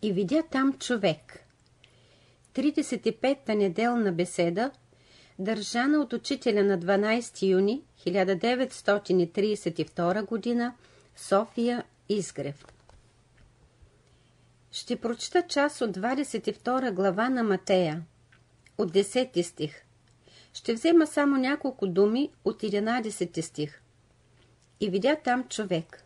и видя там човек. 35-та неделна беседа, държана от учителя на 12 юни 1932 г. София, Изгрев. Ще прочета част от 22 глава на Матея, от 10 стих. Ще взема само няколко думи от 11 стих. И видя там човек.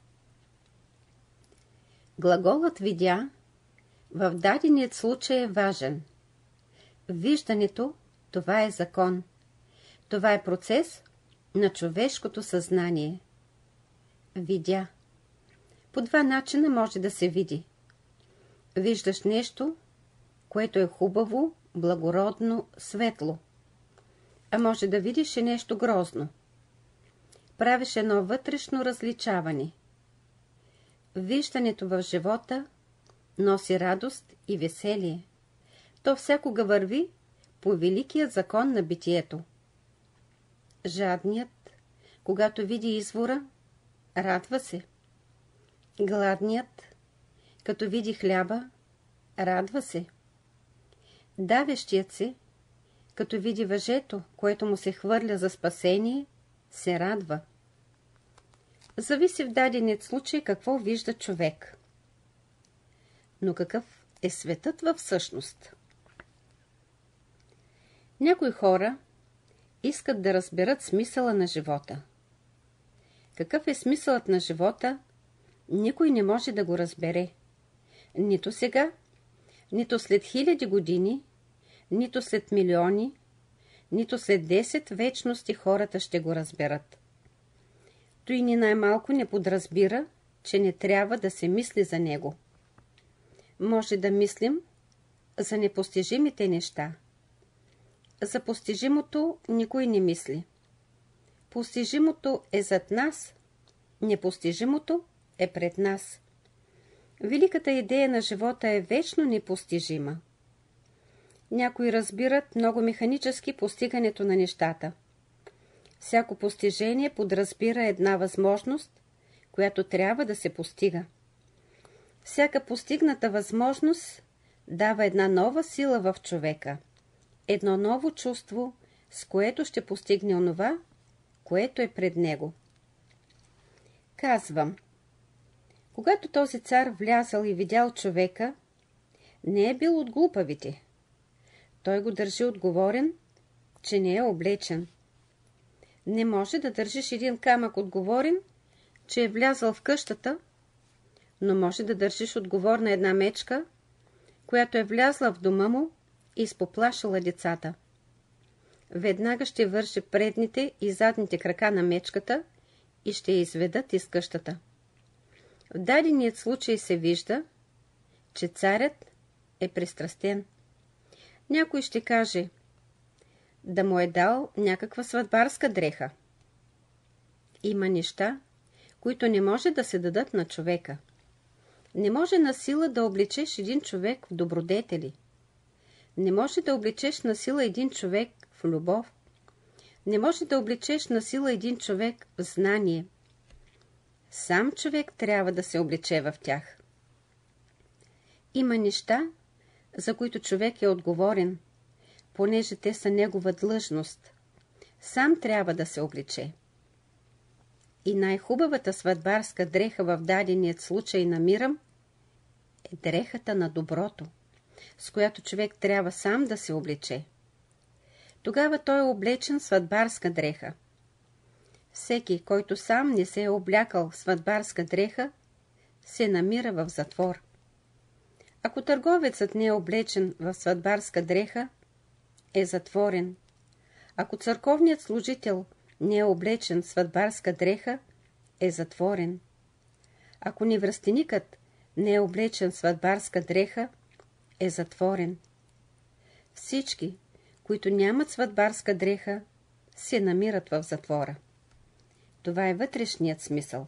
Глаголът видя в даденият случай е важен. Виждането, това е закон. Това е процес на човешкото съзнание. Видя. По два начина може да се види. Виждаш нещо, което е хубаво, благородно, светло. А може да видиш и нещо грозно. Правиш едно вътрешно различаване. Виждането в живота носи радост и веселие. То всякога върви по великия закон на битието. Жадният, когато види извора, радва се. Гладният, като види хляба, радва се. Давещият се, като види въжето, което му се хвърля за спасение, се радва. Зависи в даденият случай какво вижда човек. Но какъв е светът във всъщност? Някои хора искат да разберат смисъла на живота. Какъв е смисълът на живота, никой не може да го разбере. Нито сега, нито след 1000 години, нито след милиони, нито след 10 вечности хората ще го разберат. Той ни най-малко не подразбира, че не трябва да се мисли за него. Може да мислим за непостижимите неща. За постижимото никой не мисли. Постижимото е зад нас, непостижимото е пред нас. Великата идея на живота е вечно непостижима. Някои разбират много механически постигането на нещата. Всяко постижение подразбира една възможност, която трябва да се постига. Всяка постигната възможност дава една нова сила в човека, едно ново чувство, с което ще постигне онова, което е пред него. Казвам, когато този цар влязал и видял човека, не е бил от глупавите. Той го държи отговорен, че не е облечен. Не може да държиш един камък отговорен, че е влязъл в къщата, но може да държиш отговорна една мечка, която е влязла в дома му и изпоплашила децата. Веднага ще върже предните и задните крака на мечката и ще я изведат из къщата. В даденият случай се вижда, че царят е пристрастен. Някой ще каже, да му е дал някаква сватбарска дреха. Има неща, които не може да се дадат на човека. Не може на сила да облечеш един човек в добродетели. Не може да облечеш на сила един човек в любов. Не може да облечеш на сила един човек в знание. Сам човек трябва да се облече в тях. Има неща, за които човек е отговорен, понеже те са негова длъжност. Сам трябва да се облече. И най-хубавата сватбарска дреха в даденият случай намирам е дрехата на доброто, с която човек трябва сам да се облече. Тогава той е облечен в сватбарска дреха. Всеки, който сам не се е облякал в сватбарска дреха, се намира в затвор. Ако търговецът не е облечен в сватбарска дреха, е затворен. Ако църковният служител не е облечен в сватбарска дреха, е затворен. Ако невръстеникът не е облечен в сватбарска дреха, е затворен. Всички, които нямат сватбарска дреха, се намират в затвора. Това е вътрешният смисъл.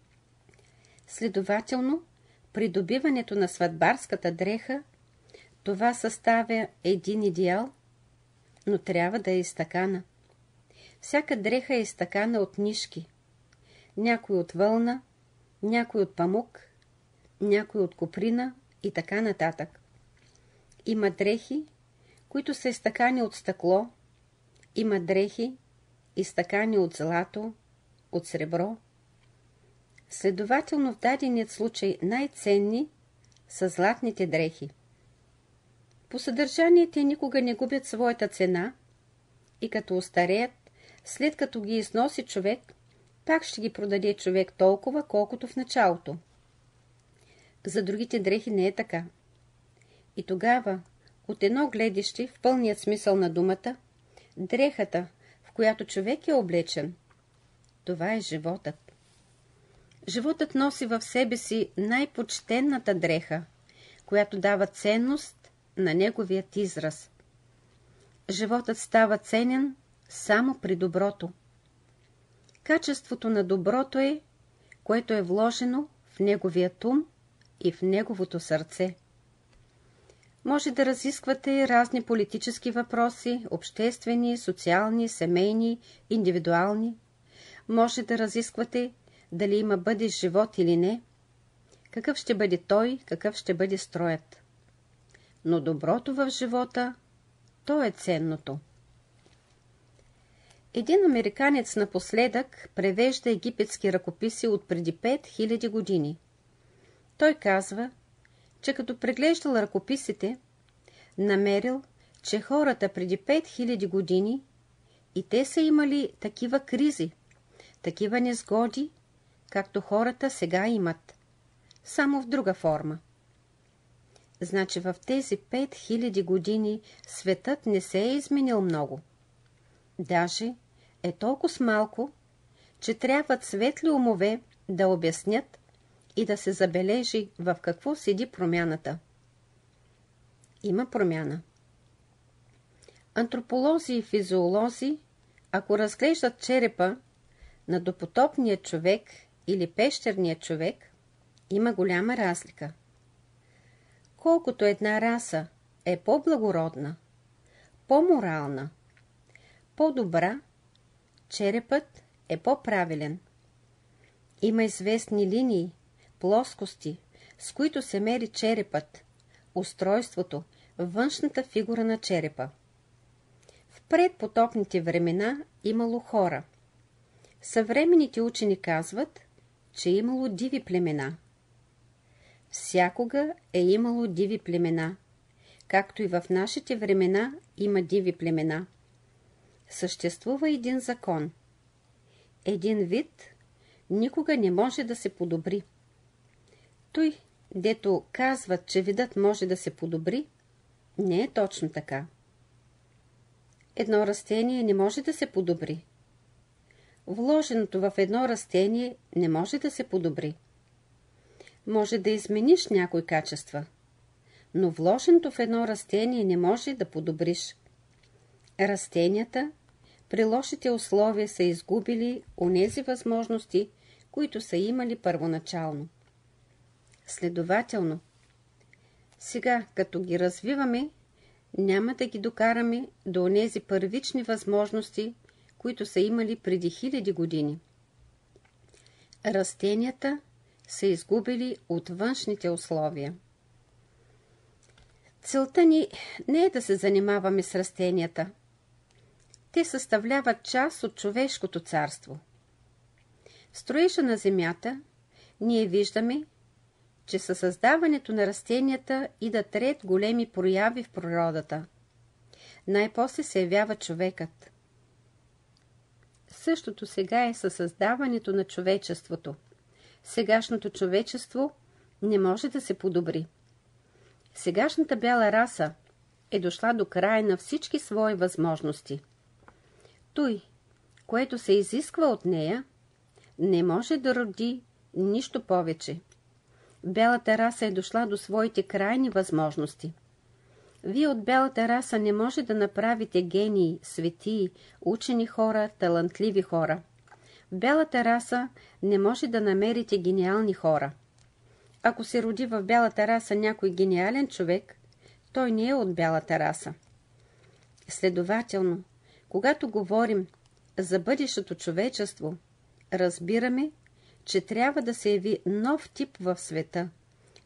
Следователно, придобиването на сватбарската дреха, това съставя един идеал, но трябва да е изтъкана. Всяка дреха е изтъкана от нишки. Някой от вълна, някой от памук, някой от коприна и така нататък. Има дрехи, които са изтъкани от стъкло, има дрехи, изтъкани от злато, от сребро. Следователно в даденият случай най-ценни са златните дрехи. По съдържание те никога не губят своята цена и като остареят, след като ги износи човек, пак ще ги продаде човек толкова, колкото в началото. За другите дрехи не е така. И тогава, от едно гледище, в пълният смисъл на думата, дрехата, в която човек е облечен, това е животът. Животът носи в себе си най-почтенната дреха, която дава ценност на неговият израз. Животът става ценен само при доброто. Качеството на доброто е, което е вложено в неговият ум и в неговото сърце. Може да разисквате разни политически въпроси, обществени, социални, семейни, индивидуални. Може да разисквате дали има бъдещ живот или не, какъв ще бъде той, какъв ще бъде строят. Но доброто в живота, то е ценното. Един американец напоследък превежда египетски ръкописи от преди 5000 години. Той казва, че като преглеждал ръкописите, намерил, че хората преди 5000 години и те са имали такива кризи, такива незгоди, както хората сега имат, само в друга форма. Значи в тези 5000 години светът не се е изменил много. Даже е толкова малко, че трябват светли умове да обяснят и да се забележи в какво седи промяната. Има промяна. Антрополози и физиолози, ако разглеждат черепа на допотопния човек или пещерния човек, има голяма разлика. Колкото една раса е по-благородна, по-морална, по-добра, черепът е по-правилен. Има известни линии, плоскости, с които се мери черепът, устройството, външната фигура на черепа. В предпотопните времена имало хора. Съвременните учени казват, че имало диви племена. Всякога е имало диви племена, както и в нашите времена има диви племена. Съществува един закон. Един вид никога не може да се подобри. Той, дето казват, че видът може да се подобри, не е точно така. Едно растение не може да се подобри. Вложеното в едно растение не може да се подобри. Може да измениш някои качества, но вложеното в едно растение не може да подобриш. Растенията при лошите условия са изгубили онези възможности, които са имали първоначално. Следователно, сега, като ги развиваме, няма да ги докараме до онези първични възможности, които са имали преди 1000 години. Растенията са изгубили от външните условия. Целта ни не е да се занимаваме с растенията. Те съставляват част от човешкото царство. В строежа на земята ние виждаме, че със създаването на растенията идат ред големи прояви в природата. Най-после се явява човекът. Същото сега е със създаването на човечеството. Сегашното човечество не може да се подобри. Сегашната бяла раса е дошла до края на всички свои възможности. Той, което се изисква от нея, не може да роди нищо повече. Бялата раса е дошла до своите крайни възможности. Вие от бялата раса не може да направите гении, светии, учени хора, талантливи хора. В бялата раса не може да намерите гениални хора. Ако се роди в бялата раса някой гениален човек, той не е от бялата раса. Следователно, когато говорим за бъдещото човечество, разбираме, че трябва да се яви нов тип в света,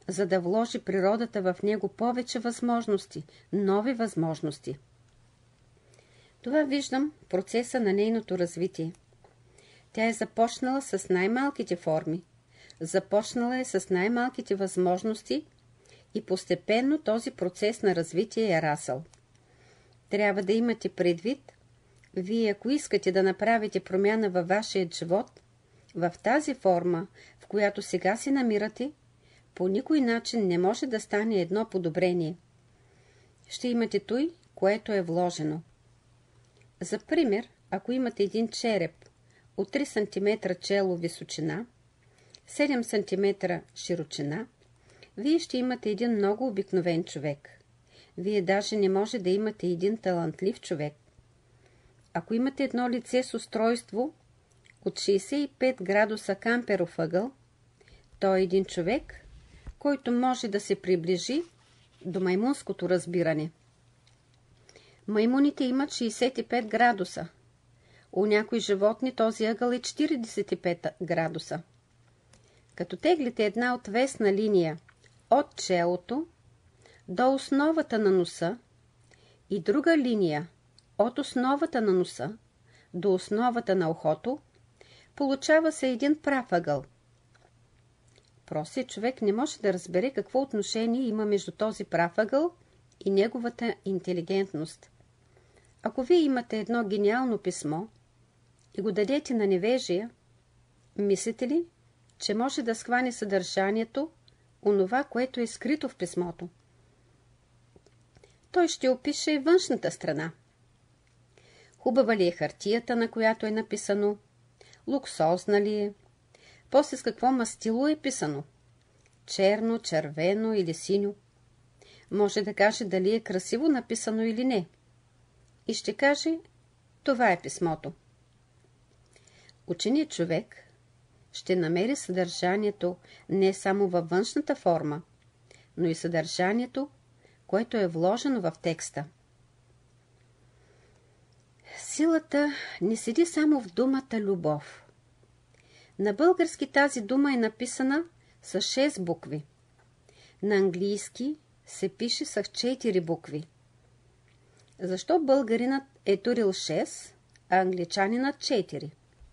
за да вложи природата в него повече възможности, нови възможности. Това виждам в процеса на нейното развитие. Тя е започнала с най-малките форми, започнала е с най-малките възможности и постепенно този процес на развитие е расъл. Трябва да имате предвид, вие ако искате да направите промяна във вашия живот, в тази форма, в която сега се намирате, по никой начин не може да стане едно подобрение. Ще имате той, което е вложено. За пример, ако имате един череп от 3 см чело височина, 7 см широчина, вие ще имате един много обикновен човек. Вие даже не може да имате един талантлив човек. Ако имате едно лице с устройство от 65 градуса камперов ъгъл, той е един човек, който може да се приближи до маймунското разбиране. Маймуните имат 65 градуса. У някои животни този ъгъл е 45 градуса. Като теглите една отвесна линия от челото до основата на носа и друга линия от основата на носа до основата на ухото, получава се един прав ъгъл. Простият човек не може да разбере какво отношение има между този прав ъгъл и неговата интелигентност. Ако вие имате едно гениално писмо и го дадете на невежия, мислите ли, че може да схване съдържанието, онова, което е скрито в писмото? Той ще опише външната страна. Хубава ли е хартията, на която е написано? Луксозна ли е? После с какво мастило е писано? Черно, червено или синьо? Може да каже дали е красиво написано или не. И ще каже, това е писмото. Ученият човек ще намери съдържанието не само във външната форма, но и съдържанието, което е вложено в текста. Силата не седи само в думата любов. На български тази дума е написана с 6 букви. На английски се пише с 4 букви. Защо българинът е турил 6, а англичанинът 4?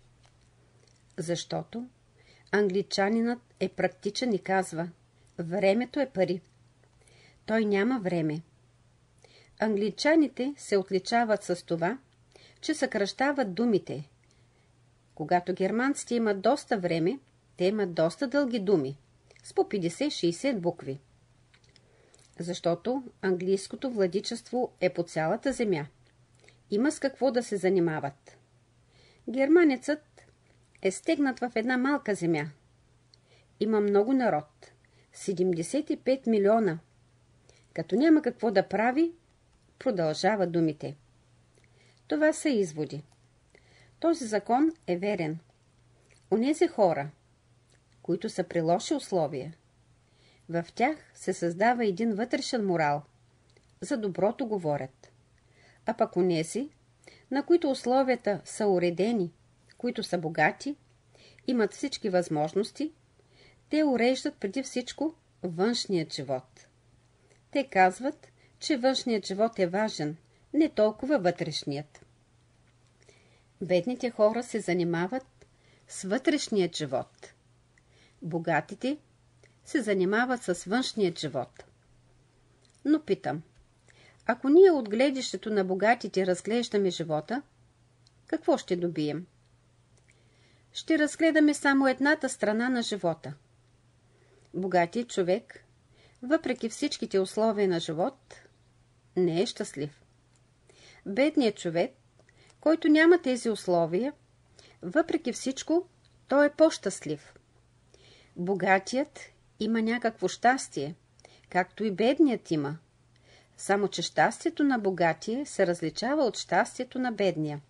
Защото англичанинът е практичен и казва: времето е пари. Той няма време. Англичаните се отличават с това, че съкращават думите. Когато германците имат доста време, те имат доста дълги думи, с по 50-60 букви. Защото английското владичество е по цялата земя. Има с какво да се занимават. Германецът е стегнат в една малка земя. Има много народ. 75 милиона. Като няма какво да прави, продължава думите. Това са изводи. Този закон е верен. Онези хора, които са при лоши условия, в тях се създава един вътрешен морал. За доброто говорят. А пък онези, на които условията са уредени, които са богати, имат всички възможности, те уреждат преди всичко външният живот. Те казват, че външният живот е важен, не толкова вътрешният. Бедните хора се занимават с вътрешният живот. Богатите се занимават с външният живот. Но питам, ако ние от гледището на богатите разглеждаме живота, какво ще добием? Ще разгледаме само едната страна на живота. Богатият човек, въпреки всичките условия на живот, не е щастлив. Бедният човек, който няма тези условия, въпреки всичко, той е по-щастлив. Богатият има някакво щастие, както и бедният има. Само че щастието на богатия се различава от щастието на бедния.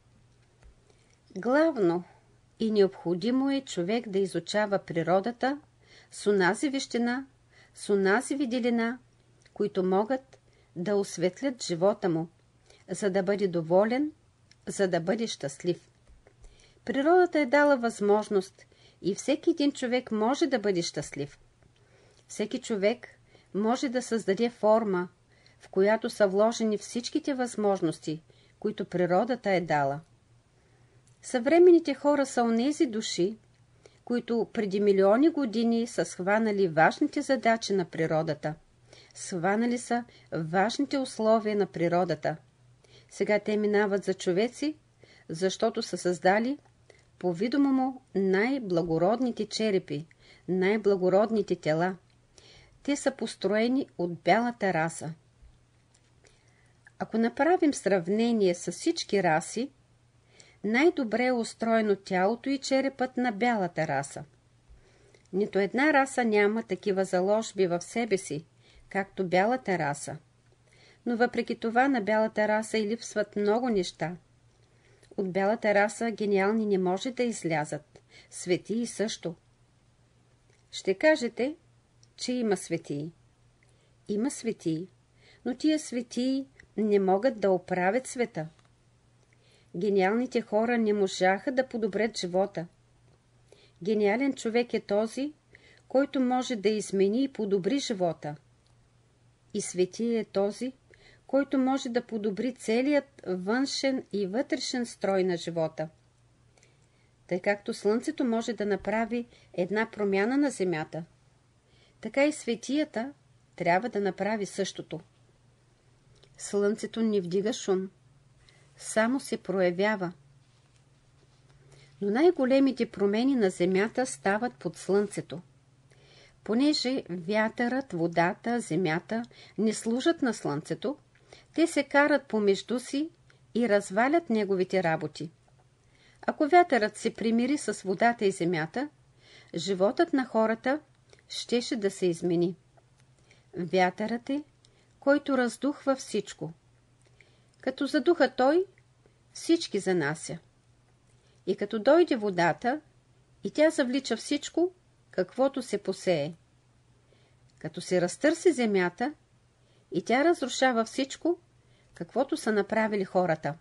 Главно и необходимо е човек да изучава природата с онази вещина, с онази виделина, които могат да осветлят живота му, за да бъде доволен, за да бъде щастлив. Природата е дала възможност и всеки един човек може да бъде щастлив. Всеки човек може да създаде форма, в която са вложени всичките възможности, които природата е дала. Съвременните хора са онези души, които преди милиони години са схванали важните задачи на природата. Схванали са важните условия на природата. Сега те минават за човеци, защото са създали по-видимо най-благородните черепи, най-благородните тела. Те са построени от бялата раса. Ако направим сравнение с всички раси, най-добре е устроено тялото и черепът на бялата раса. Нито една раса няма такива заложби в себе си, както бялата раса. Но въпреки това на бялата раса и липсват много неща. От бялата раса гениални не може да излязат. Светии също. Ще кажете, че има светии. Има светии, но тия светии не могат да оправят света. Гениалните хора не можаха да подобрят живота. Гениален човек е този, който може да измени и подобри живота. И светия е този, който може да подобри целият външен и вътрешен строй на живота. Тъй както Слънцето може да направи една промяна на Земята, така и светията трябва да направи същото. Слънцето не вдига шум, само се проявява. Но най-големите промени на Земята стават под Слънцето. Понеже вятърът, водата, Земята не служат на Слънцето, те се карат помежду си и развалят неговите работи. Ако вятърът се примири с водата и Земята, животът на хората щеше да се измени. Вятърът е, който раздухва всичко. Като задуха той, всички занася. И като дойде водата, и тя завлича всичко, каквото се посее. Като се разтърси земята, и тя разрушава всичко, каквото са направили хората.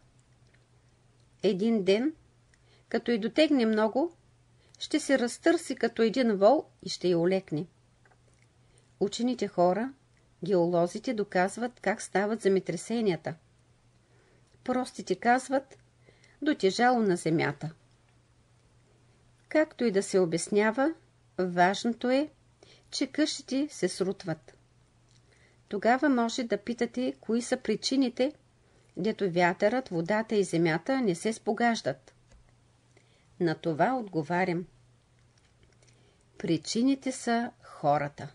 Един ден, като и дотегне много, ще се разтърси като един вол и ще я олекне. Учените хора, геолозите доказват как стават земетресенията. Простите казват дотежало на земята. Както и да се обяснява, важното е, че къщите се срутват. Тогава може да питате, кои са причините, дето вятърът, водата и земята не се спогаждат. На това отговарям. Причините са хората.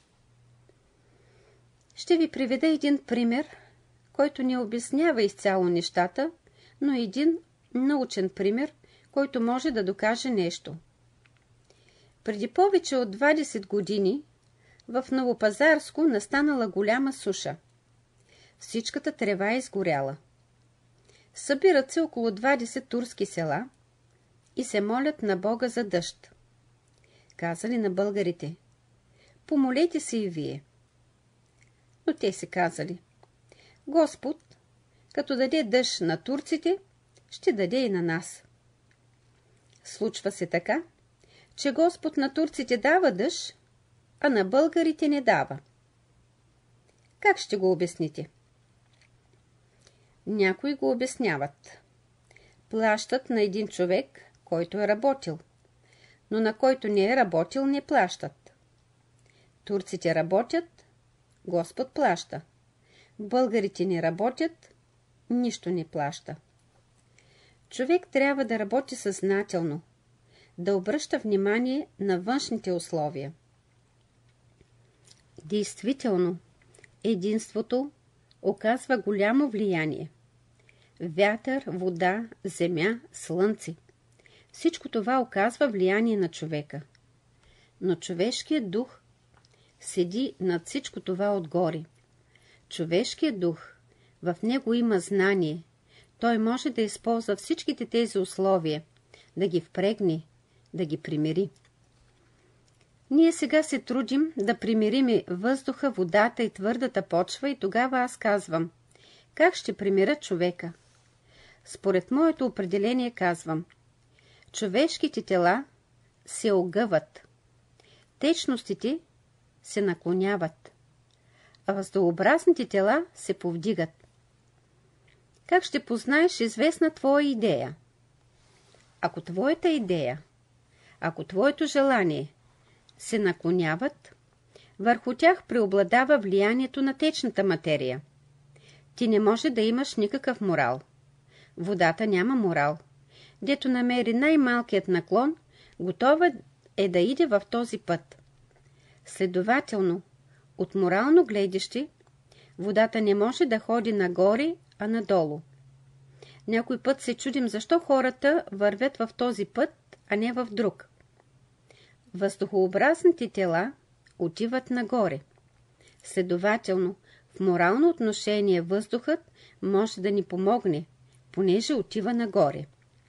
Ще ви приведа един пример, който не обяснява изцяло нещата, но един научен пример, който може да докаже нещо. Преди повече от 20 години в Новопазарско настанала голяма суша. Всичката трева е изгоряла. Събират се около 20 турски села и се молят на Бога за дъжд. Казали на българите: помолете се и вие. Но те се казали: Господ, като даде дъжд на турците, ще даде и на нас. Случва се така, че Господ на турците дава дъжд, а на българите не дава. Как ще го обясните? Някои го обясняват. Плащат на един човек, който е работил, но на който не е работил, не плащат. Турците работят, Господ плаща. Българите не работят, нищо не плаща. Човек трябва да работи съзнателно, да обръща внимание на външните условия. Действително, единството оказва голямо влияние. Вятър, вода, земя, слънце. Всичко това оказва влияние на човека. Но човешкият дух седи над всичко това отгоре. Човешкият дух, в него има знание. Той може да използва всичките тези условия, да ги впрегне, да ги примири. Ние сега се трудим да примириме въздуха, водата и твърдата почва и тогава аз казвам: как ще примиря човека? Според моето определение казвам: човешките тела се огъват. Течностите се наклоняват, а въздухообразните тела се повдигат. Как ще познаеш известна твоя идея? Ако твоята идея, ако твоето желание се наклоняват, върху тях преобладава влиянието на течната материя. Ти не може да имаш никакъв морал. Водата няма морал. Дето намери най-малкият наклон, готова е да иде в този път. Следователно, от морално гледище, водата не може да ходи нагоре, а надолу. Някой път се чудим защо хората вървят в този път, а не в друг. Въздухообразните тела отиват нагоре. Следователно, в морално отношение въздухът може да ни помогне, понеже отива нагоре.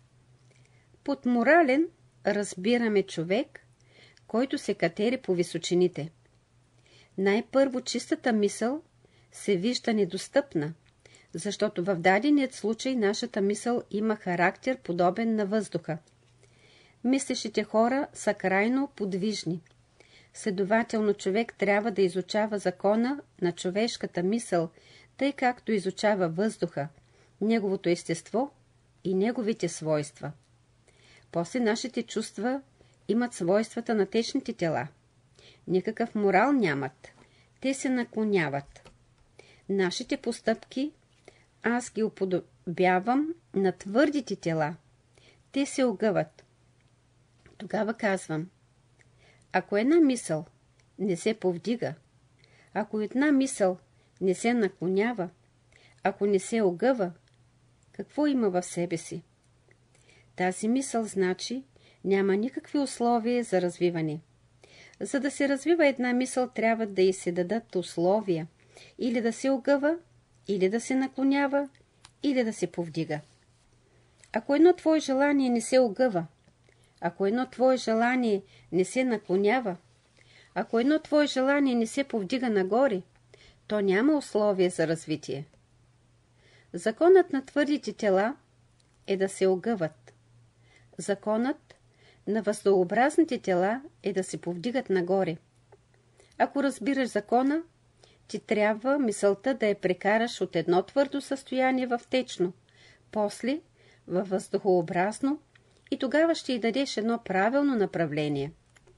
Под морален разбираме човек, който се катери по височините. Най-първо чистата мисъл се вижда недостъпна, защото в даденият случай нашата мисъл има характер подобен на въздуха. Мислещите хора са крайно подвижни. Следователно човек трябва да изучава закона на човешката мисъл, тъй както изучава въздуха, неговото естество и неговите свойства. После нашите чувства имат свойствата на течните тела. Никакъв морал нямат. Те се наклоняват. Нашите постъпки аз ги уподобявам на твърдите тела. Те се огъват. Тогава казвам, ако една мисъл не се повдига, ако една мисъл не се наклонява, ако не се огъва, какво има в себе си? Тази мисъл значи няма никакви условия за развиване. За да се развива една мисъл, трябва да й се дадат условия, или да се огъва, или да се наклонява, или да се повдига. Ако едно твое желание не се огъва, ако едно твое желание не се наклонява, ако едно твое желание не се повдига нагоре, то няма условие за развитие. Законът на твърдите тела е да се огъват. Законът на въздухообразните тела е да се повдигат нагоре. Ако разбираш закона, ти трябва мисълта да я прекараш от едно твърдо състояние в течно, после във въздухообразно, и тогава ще й дадеш едно правилно направление.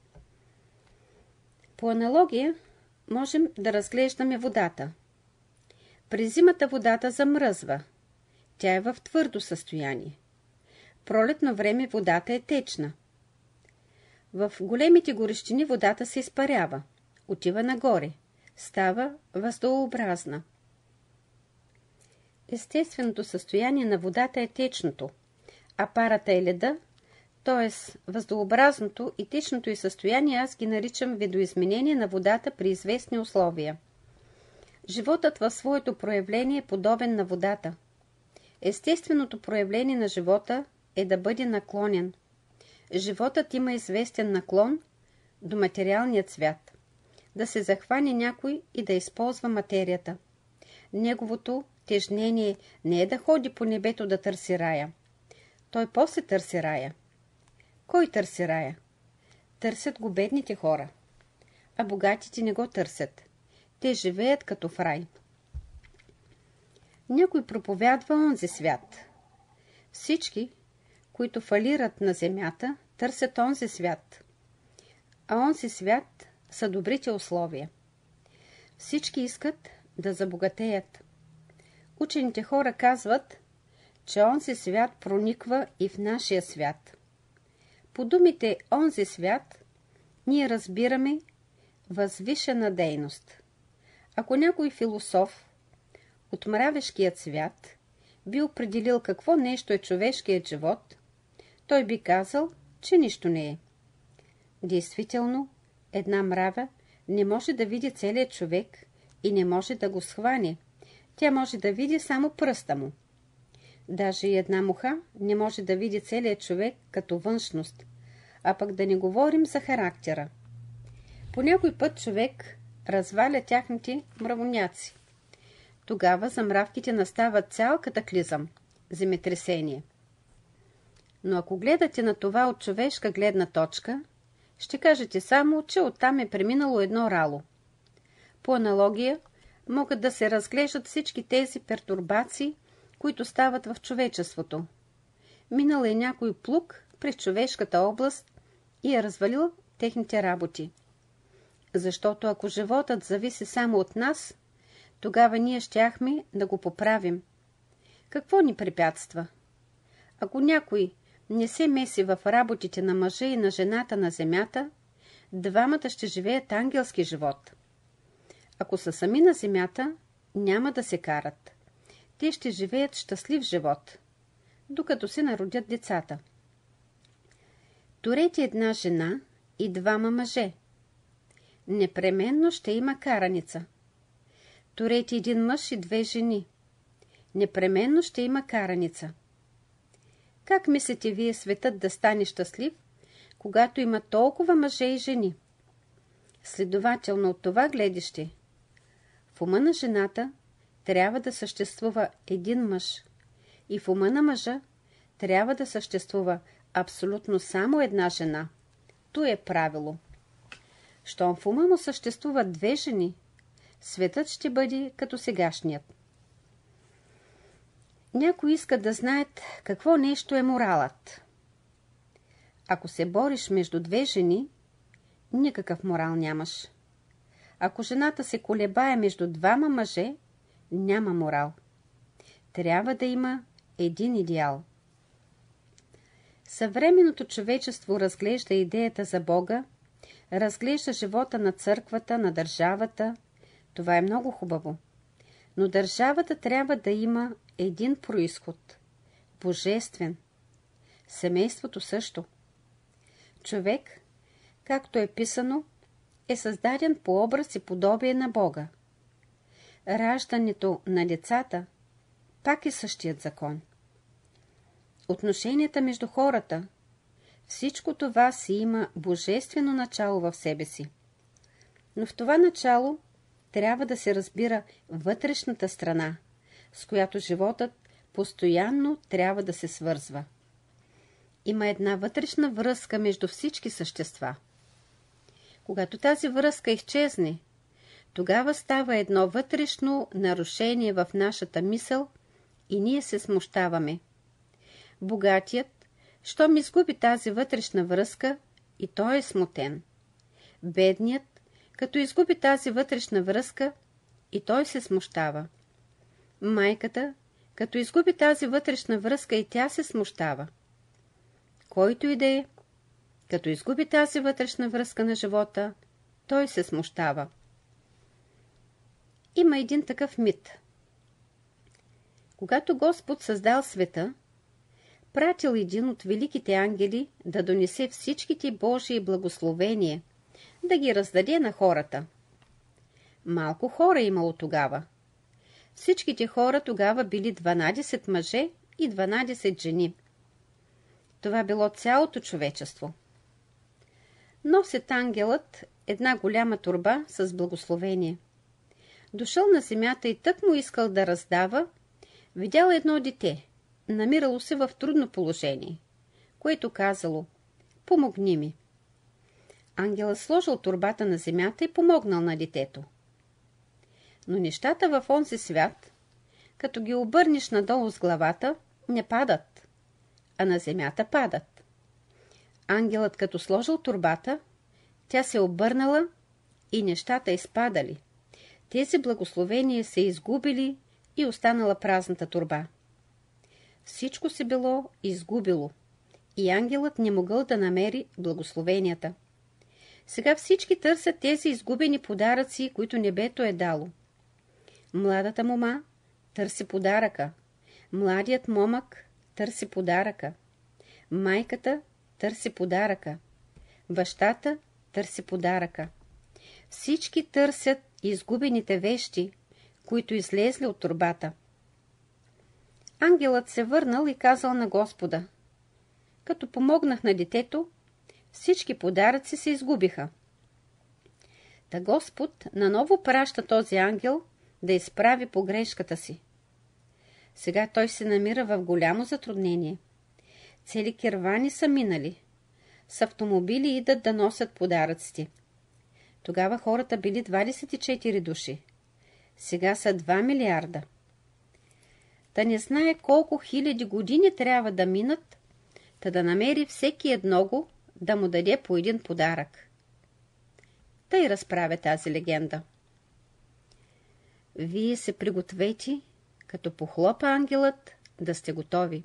По аналогия можем да разглеждаме водата. През зимата водата замръзва. Тя е в твърдо състояние. Пролетно време водата е течна. В големите горещини водата се изпарява, отива нагоре, става въздухообразна. Естественото състояние на водата е течното, а парата е леда, т.е. въздухообразното и течното й състояние аз ги наричам видоизменение на водата при известни условия. Животът в своето проявление е подобен на водата. Естественото проявление на живота е да бъде наклонен. Животът има известен наклон до материалният свят. Да се захване някой и да използва материята. Неговото тежнение не е да ходи по небето да търси рая. Той после търси рая. Кой търси рая? Търсят го бедните хора. А богатите не го търсят. Те живеят като в рай. Някой проповядва онзи свят. Всички, които фалират на земята, търсят онзи свят. А онзи свят са добрите условия. Всички искат да забогатеят. Учените хора казват, че онзи свят прониква и в нашия свят. По думите онзи свят, ние разбираме възвишена дейност. Ако някой философ от мравешкият свят би определил какво нещо е човешкият живот, той би казал, че нищо не е. Действително, една мравя не може да види целият човек и не може да го схване. Тя може да види само пръста му. Даже и една муха не може да види целият човек като външност, а пък да не говорим за характера. По някой път човек разваля тяхните мравоняци. Тогава за мравките настава цял катаклизъм, земетресение. Но ако гледате на това от човешка гледна точка, Ще кажете само, че оттам е преминало едно рало. По аналогия могат да се разглеждат всички тези пертурбации, които стават в човечеството. Минал е някой плуг през човешката област и е развалил техните работи. Защото ако животът зависи само от нас, тогава ние щяхме да го поправим. Какво ни препятства? Ако някой не се меси в работите на мъжа и на жената на земята, двамата ще живеят ангелски живот. Ако са сами на земята, няма да се карат. Те ще живеят щастлив живот, докато се народят децата. Турете една жена и двама мъже. Непременно ще има караница. Турете един мъж и две жени. Непременно ще има караница. Как мислите вие светът да стане щастлив, когато има толкова мъже и жени? Следователно от това гледище, в ума на жената трябва да съществува един мъж и в ума на мъжа трябва да съществува абсолютно само една жена. То е правило. Щом в ума му съществуват две жени, светът ще бъде като сегашният. Някои искат да знаят какво нещо е моралът. Ако се бориш между две жени, никакъв морал нямаш. Ако жената се колебае между двама мъже, няма морал. Трябва да има един идеал. Съвременното човечество разглежда идеята за Бога, разглежда живота на църквата, на държавата. Това е много хубаво. Но държавата трябва да има един произход – божествен. Семейството също. Човек, както е писано, е създаден по образ и подобие на Бога. Раждането на децата пак е същият закон. Отношенията между хората, всичко това си има божествено начало в себе си. Но в това начало трябва да се разбира вътрешната страна, с която животът постоянно трябва да се свързва. Има една вътрешна връзка между всички същества. Когато тази връзка изчезне, тогава става едно вътрешно нарушение в нашата мисъл и ние се смущаваме. Богатият, щом изгуби тази вътрешна връзка, и той е смутен. Бедният, като изгуби тази вътрешна връзка, и той се смущава. Майката, като изгуби тази вътрешна връзка, и тя се смущава. Който и да е, като изгуби тази вътрешна връзка на живота, той се смущава. Има един такъв мит. Когато Господ създал света, пратил един от великите ангели да донесе всичките Божии благословения, да ги раздаде на хората. Малко хора имало тогава. Всичките хора тогава били 12 мъже и 12 жени. Това било цялото човечество. Носят ангелът една голяма торба с благословение. Дошъл на земята и тък му искал да раздава, видял едно дете, намирало се в трудно положение, което казало: "Помогни ми." Ангелът сложил торбата на земята и помогнал на детето. Но нещата в онзи свят, като ги обърнеш надолу с главата, не падат, а на земята падат. Ангелът като сложил торбата, тя се обърнала и нещата изпадали. Тези благословения се изгубили и останала празната торба. Всичко се било изгубило и ангелът не могъл да намери благословенията. Сега всички търсят тези изгубени подаръци, които небето е дало. Младата мома търси подаръка, младият момък търси подаръка, майката търси подаръка, бащата търси подаръка. Всички търсят изгубените вещи, които излезли от торбата. Ангелът се върнал и казал на Господа: "Като помогнах на детето, всички подаръци се изгубиха." Та Господ наново праща този ангел да изправи погрешката си. Сега той се намира в голямо затруднение. Цели кервани са минали. с автомобили идат да носят подаръците. Тогава хората били 24 души. Сега са 2 милиарда. Та не знае колко хиляди години трябва да минат, та да намери всеки едного да му даде по един подарък. Тъй разправя тази легенда. Вие се пригответе, като похлопа ангелът, да сте готови.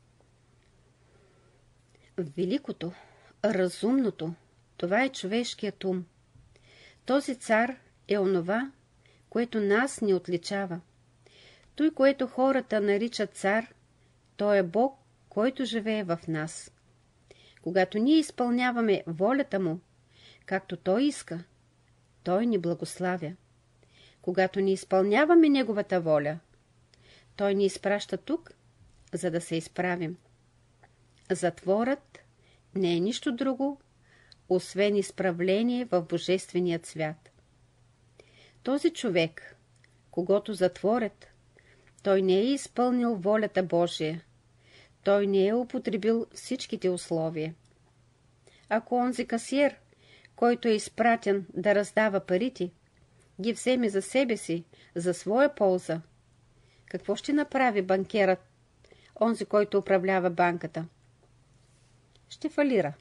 Великото, разумното, това е човешкият ум. Този цар е онова, което нас ни отличава. Той, което хората наричат цар, той е Бог, който живее в нас. Когато ние изпълняваме волята му, както той иска, той ни благославя. Когато ни изпълняваме неговата воля, той ни изпраща тук, за да се изправим. Затворът не е нищо друго, освен изправление в Божественият свят. Този човек, когото затворят, той не е изпълнил волята Божия. Той не е употребил всичките условия. Ако онзи касиер, който е изпратен да раздава парите, ги вземе за себе си, за своя полза, какво ще направи банкерът, онзи, който управлява банката? Ще фалира.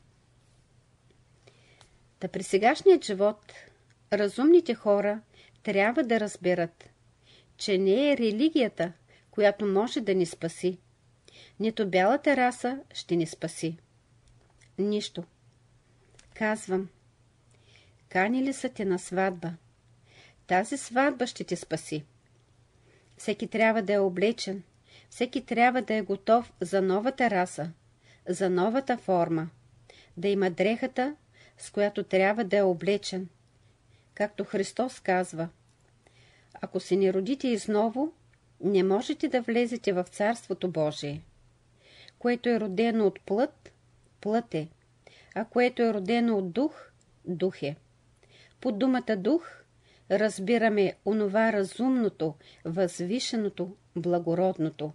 Та при сегашният живот разумните хора трябва да разберат, че не е религията, която може да ни спаси. Нито бялата раса ще ни спаси. Нищо. Казвам, канили са те на сватба. Тази сватба ще те спаси. Всеки трябва да е облечен, всеки трябва да е готов за новата раса, за новата форма, да има дрехата, с която трябва да е облечен. Както Христос казва, ако се не родите изново, не можете да влезете в Царството Божие. Което е родено от плът, плът е, а което е родено от дух, дух е. Под думата дух разбираме онова разумното, възвишеното, благородното.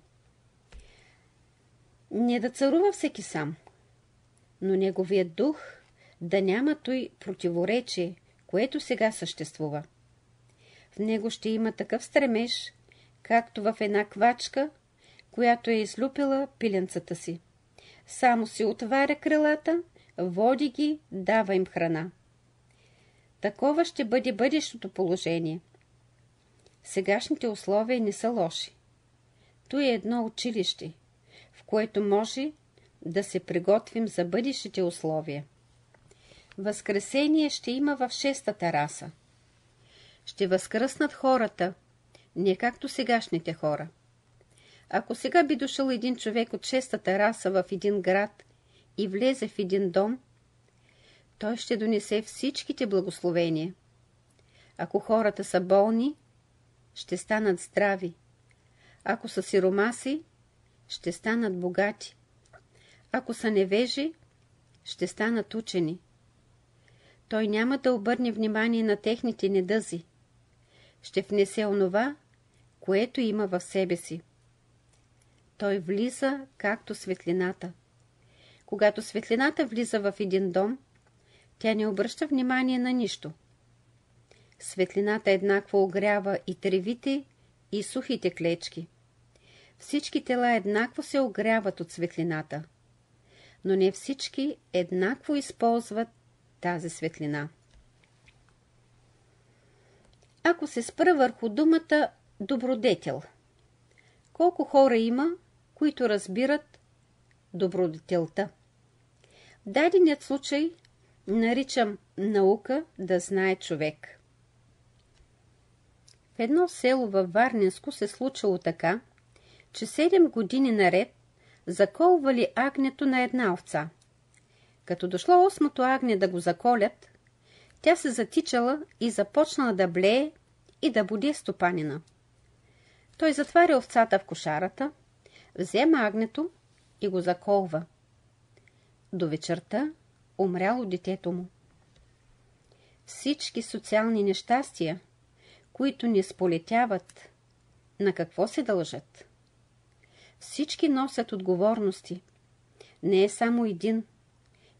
Не да царува всеки сам, но неговият дух да няма той противоречие, което сега съществува. В него ще има такъв стремеж, както в една квачка, която е излюпила пиленцата си. Само си отваря крилата, води ги, дава им храна. Такова ще бъде бъдещото положение. Сегашните условия не са лоши. То е едно училище, в което може да се приготвим за бъдещите условия. Възкресение ще има в 6-та раса. Ще възкръснат хората, не както сегашните хора. Ако сега би дошъл един човек от 6-та раса в един град и влезе в един дом, той ще донесе всичките благословения. Ако хората са болни, ще станат здрави. Ако са сиромаси, ще станат богати. Ако са невежи, ще станат учени. Той няма да обърне внимание на техните недъзи. Ще внесе онова, което има в себе си. Той влиза както светлината. Когато светлината влиза в един дом, тя не обръща внимание на нищо. Светлината еднакво огрява и тревите, и сухите клечки. Всички тела еднакво се огряват от светлината, но не всички еднакво използват тази светлина. Ако се спра върху думата добродетел, колко хора има, които разбират добродетелта? В даденият случай наричам наука да знае човек. В едно село във Варненско се случило така, че 7 години наред заколвали агнето на една овца. Като дошло 8-то агне да го заколят, тя се затичала и започнала да блее и да буди стопанина. Той затваря овцата в кошарата, взема агнето и го заколва. До вечерта умряло детето му. Всички социални нещастия, които ни сполетяват, на какво се дължат? Всички носят отговорности. Не е само един.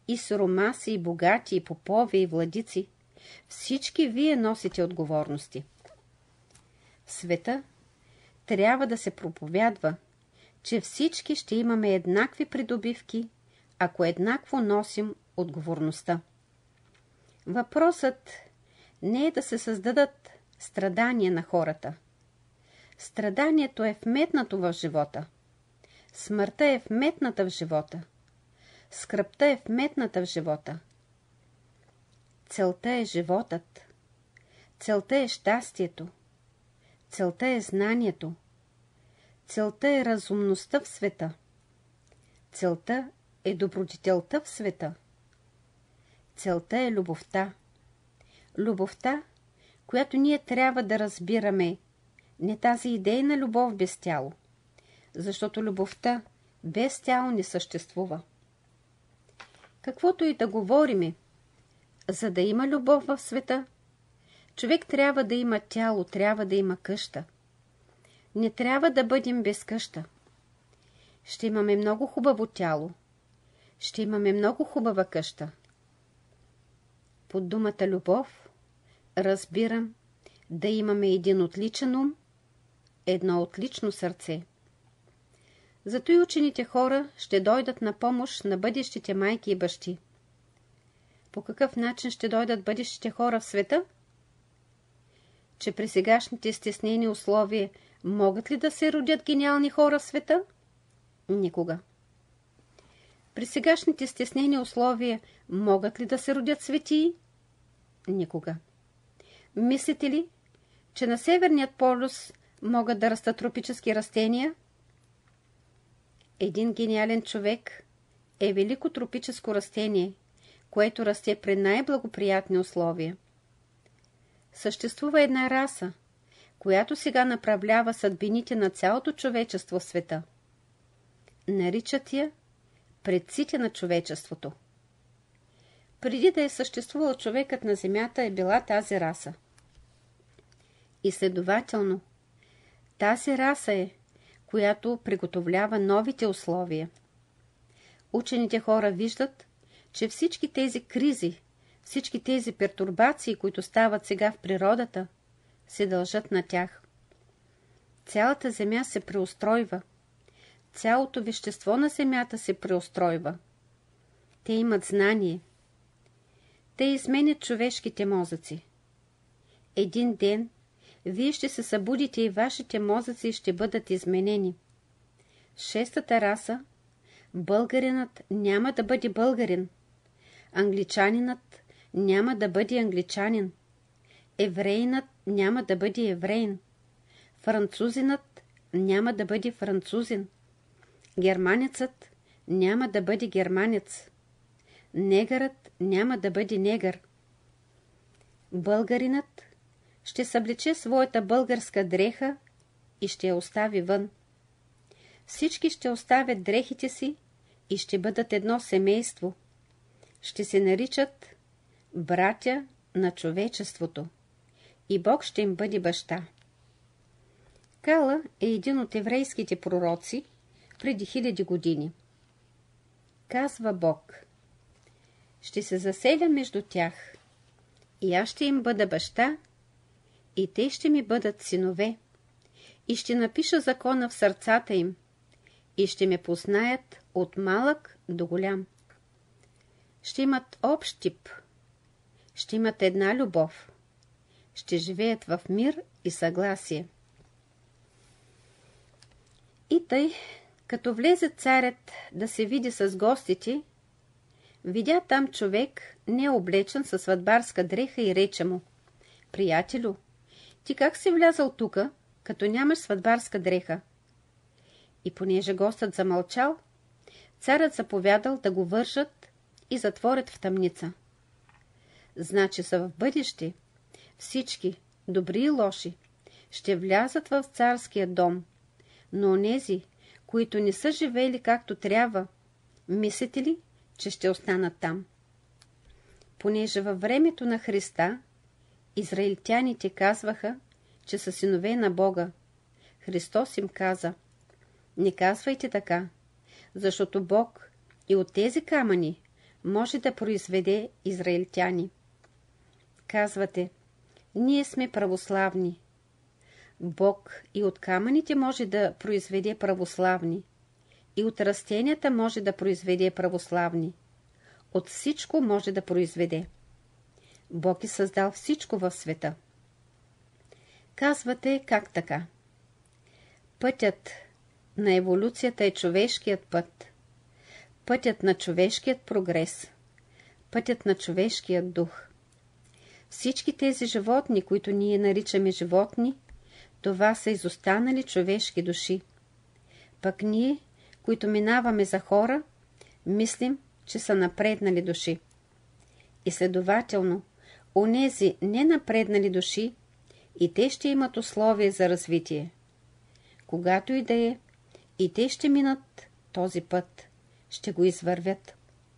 и сиромаси, и богати, и попове, и владици, всички вие носите отговорности. В света трябва да се проповядва, че всички ще имаме еднакви придобивки, ако еднакво носим отговорността. Въпросът не е да се създадат страдания на хората. Страданието е вметнато в живота. Смъртта е вметната в живота. Скръбта е вметната в живота. Целта е животът. Целта е щастието. Целта е знанието. Целта е разумността в света. Целта е добродетелта в света. Целта е любовта. Любовта, която ние трябва да разбираме, не тази идейна любов без тяло, защото любовта без тяло не съществува. Каквото и да говориме, за да има любов в света, човек трябва да има тяло, трябва да има къща. Не трябва да бъдем без къща. Ще имаме много хубаво тяло. Ще имаме много хубава къща. Под думата любов разбирам да имаме един отличен ум, едно отлично сърце. Зато и учените хора ще дойдат на помощ на бъдещите майки и бащи. По какъв начин ще дойдат бъдещите хора в света? Че при сегашните стеснени условия могат ли да се родят гениални хора в света? Никога. При сегашните стеснени условия могат ли да се родят светии? Никога. Мислите ли, че на Северният полюс могат да растат тропически растения? Един гениален човек е велико тропическо растение, което расте при най-благоприятни условия. Съществува една раса, която сега направлява съдбините на цялото човечество в света. Наричат я предците на човечеството. Преди да е съществувал човекът на земята, е била тази раса. И следователно, тази раса е, която приготовлява новите условия. Учените хора виждат, че всички тези кризи, всички тези пертурбации, които стават сега в природата, се дължат на тях. Цялата земя се преустройва. Цялото вещество на земята се преустройва. Те имат знание. Те изменят човешките мозъци. Един ден вие ще се събудите и вашите мозъци ще бъдат изменени. Шестата раса, българинът няма да бъде българин. Англичанинът няма да бъде англичанин. Евреинът няма да бъде евреин. Французинът няма да бъде французин. Германецът няма да бъде германец. Негърът няма да бъде негър. Българинът ще съблече своята българска дреха и ще я остави вън. Всички ще оставят дрехите си и ще бъдат едно семейство. Ще се наричат братя на човечеството и Бог ще им бъде баща. Кала е един от еврейските пророци преди 1000 години. Казва Бог: ще се заселя между тях и аз ще им бъда баща и те ще ми бъдат синове и ще напиша закона в сърцата им и ще ме познаят от малък до голям. Ще имат общ тип, ще имат една любов, ще живеят в мир и съгласие. И тъй, като влезе царят да се види с гостите, видя там човек, не облечен със сватбарска дреха и рече му: приятелю, ти как си влязал тука, като нямаш сватбарска дреха? И понеже гостът замълчал, царят заповядал да го вържат и затворят в тъмница. Значи са в бъдеще всички, добри и лоши, ще влязат в царския дом, но онези, които не са живели както трябва, мислите ли, че ще останат там? Понеже във времето на Христа израильтяните казваха, че са синове на Бога, Христос им каза: не казвайте така, защото Бог и от тези камъни може да произведе израильтяни. Казвате, ние сме православни. Бог и от камъните може да произведе православни, и от растенията може да произведе православни. От всичко може да произведе. Бог е създал всичко в света. Казвате, как така? Пътят на еволюцията е човешкият път. Пътят на човешкият прогрес. Пътят на човешкият дух. Всички тези животни, които ние наричаме животни, това са изостанали човешки души. Пък ние, които минаваме за хора, мислим, че са напреднали души. И следователно, онези ненапреднали души, и те ще имат условия за развитие. Когато и да е, и те ще минат този път, ще го извървят.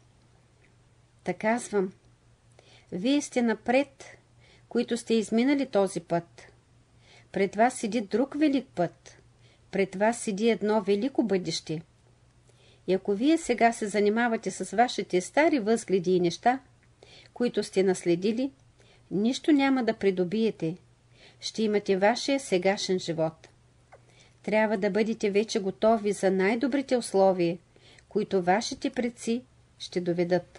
Та казвам, вие сте напред, които сте изминали този път. Пред вас седи друг велик път. Пред вас седи едно велико бъдеще. И ако вие сега се занимавате с вашите стари възгледи и неща, които сте наследили, нищо няма да придобиете. Ще имате вашия сегашен живот. Трябва да бъдете вече готови за най-добрите условия, които вашите предци ще доведат.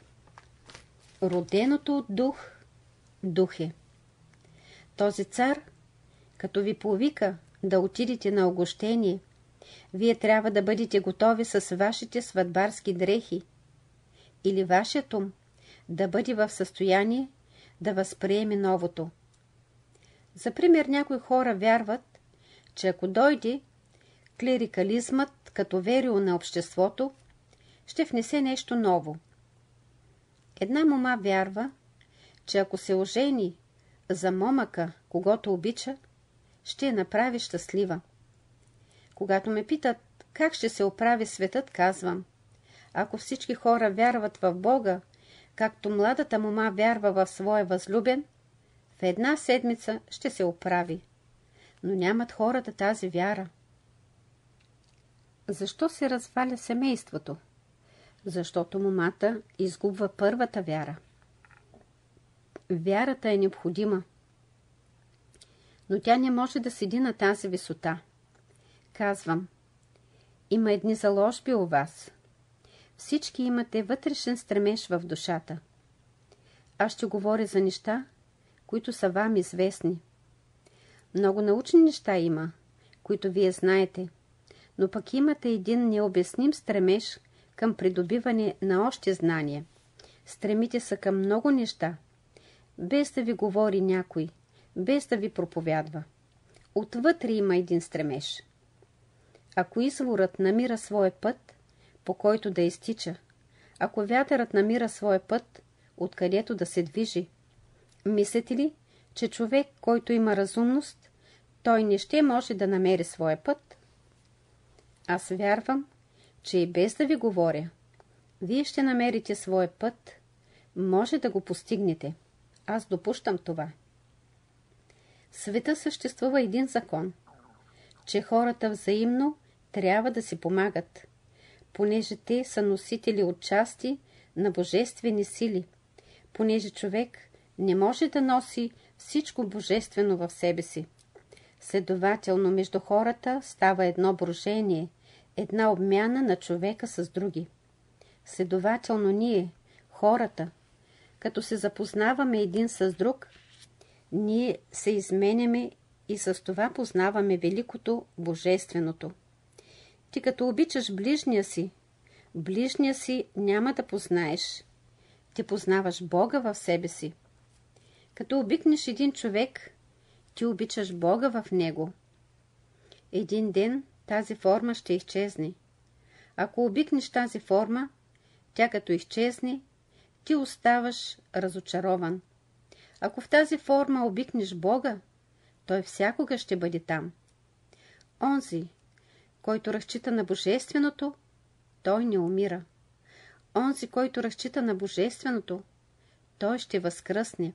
Роденото от дух, дух е. Този цар, като ви повика да отидете на огощение, вие трябва да бъдете готови с вашите сватбарски дрехи или вашият ум да бъде в състояние да възприеме новото. За пример, някои хора вярват, че ако дойде клерикализмът като верио на обществото, ще внесе нещо ново. Една мома вярва, че ако се ожени за момъка, когото обича, ще я направи щастлива. Когато ме питат как ще се оправи светът, казвам, ако всички хора вярват в Бога, както младата мома вярва в своя възлюбен, в една седмица ще се оправи. Но нямат хората тази вяра. Защо се разваля семейството? Защото момата изгубва първата вяра. Вярата е необходима, но тя не може да седи на тази висота. Казвам, има едни заложби у вас. Всички имате вътрешен стремеж в душата. Аз ще говоря за неща, които са вам известни. Много научни неща има, които вие знаете, но пък имате един необясним стремеж към придобиване на още знания. Стремите се към много неща, без да ви говори някой, без да ви проповядва. Отвътре има един стремеж. Ако изворът намира своя път, по който да изтича, ако вятърът намира своя път, откъдето да се движи, мислите ли, че човек, който има разумност, той не ще може да намери своя път? Аз вярвам, че и без да ви говоря, вие ще намерите своя път, може да го постигнете. Аз допущам това. В света съществува един закон, че хората взаимно трябва да си помагат, понеже те са носители от части на божествени сили, понеже човек не може да носи всичко божествено в себе си. Следователно, между хората става едно брожение, една обмяна на човека с други. Следователно, ние, хората, като се запознаваме един с друг, ние се изменяме и с това познаваме великото, божественото. Ти като обичаш ближния си няма да познаеш. Ти познаваш Бога в себе си. Като обикнеш един човек, ти обичаш Бога в него. Един ден тази форма ще изчезне. Ако обикнеш тази форма, тя като изчезне, ти оставаш разочарован. Ако в тази форма обикнеш Бога, той всякога ще бъде там. Онзи, който разчита на божественото, той не умира. Онзи, който разчита на божественото, той ще възкръсне.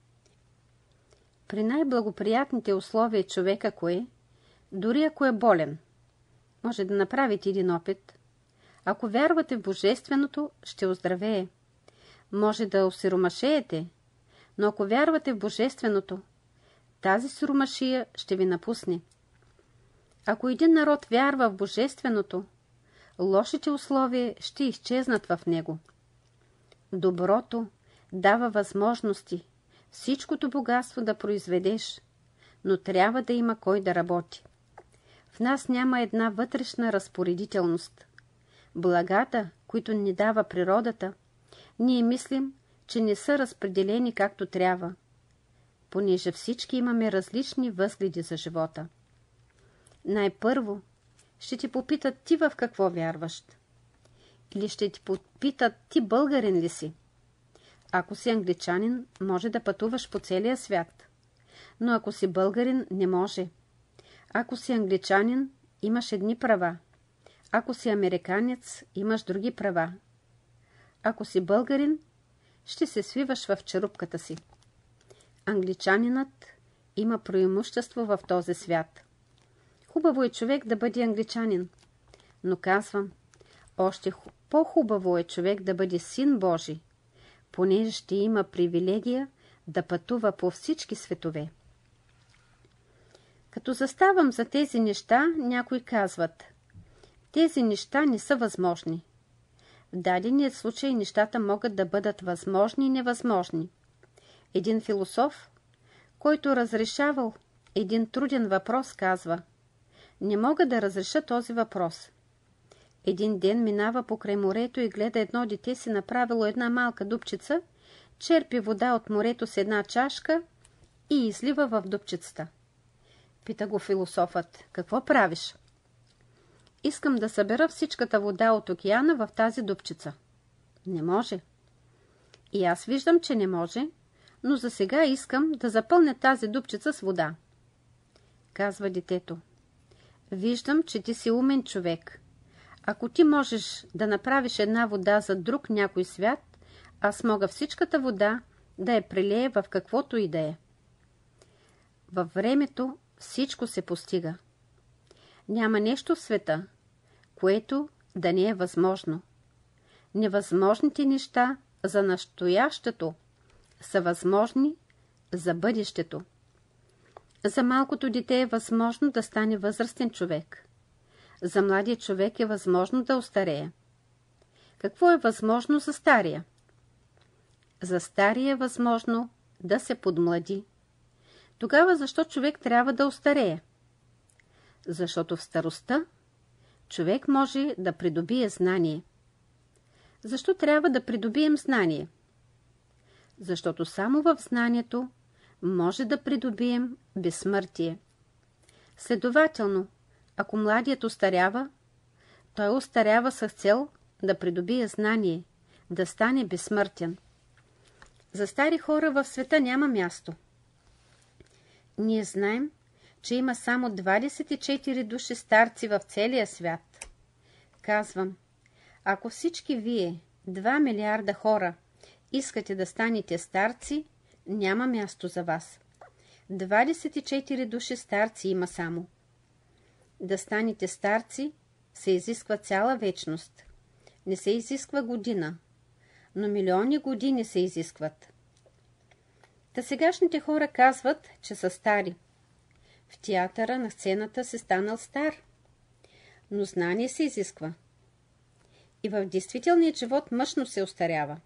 При най-благоприятните условия човека кое, дори ако е болен, може да направите един опит. Ако вярвате в божественото, ще оздравее. Може да осиромашеете, но ако вярвате в Божественото, тази сиромашия ще ви напусне. Ако един народ вярва в Божественото, лошите условия ще изчезнат в него. Доброто дава възможности всичкото богатство да произведеш, но трябва да има кой да работи. В нас няма една вътрешна разпоредителност. Благата, които ни дава природата, ние мислим, че не са разпределени както трябва, понеже всички имаме различни възгледи за живота. Най-първо ще ти попитат ти в какво вярваш. Или ще ти попитат ти българин ли си. Ако си англичанин, може да пътуваш по целия свят. Но ако си българин, не може. Ако си англичанин, имаш едни права. Ако си американец, имаш други права. Ако си българин, ще се свиваш в черупката си. Англичанинът има преимущество в този свят. Хубаво е човек да бъде англичанин, но казвам, още по-хубаво е човек да бъде син Божий, понеже ще има привилегия да пътува по всички светове. Като заставам за тези неща, някои казват, тези неща не са възможни. В дадения случай нещата могат да бъдат възможни и невъзможни. Един философ, който разрешавал един труден въпрос, казва, не мога да разреша този въпрос. Един ден минава покрай морето и гледа едно дете си направило една малка дупчица, черпи вода от морето с една чашка и излива в дупчицата. Пита го философът, какво правиш? Искам да събера всичката вода от океана в тази дупчица. Не може. И аз виждам, че не може, но за сега искам да запълня тази дупчица с вода. Казва детето. Виждам, че ти си умен човек. Ако ти можеш да направиш една вода за друг някой свят, аз мога всичката вода да я прелея в каквото и да е. Във времето всичко се постига. Няма нещо в света, което да не е възможно. Невъзможните неща за настоящето са възможни за бъдещето. За малкото дете е възможно да стане възрастен човек. За младия човек е възможно да остарее. Какво е възможно за стария? За стария е възможно да се подмлади. Тогава защо човек трябва да остарее? Защото в старостта човек може да придобие знание. Защо трябва да придобием знание? Защото само в знанието може да придобием безсмъртие. Следователно, ако младият остарява, той остарява с цел да придобие знание, да стане безсмъртен. За стари хора в света няма място. Ние знаем, че има само 24 души старци в целия свят. Казвам, ако всички вие, 2 милиарда хора, искате да станете старци, няма място за вас. 24 души старци има само. Да станете старци се изисква цяла вечност. Не се изисква година, но милиони години се изискват. Та сегашните хора казват, че са стари. В театъра на сцената се станал стар. Но знание се изисква. И в действителния живот мъжно се остарява.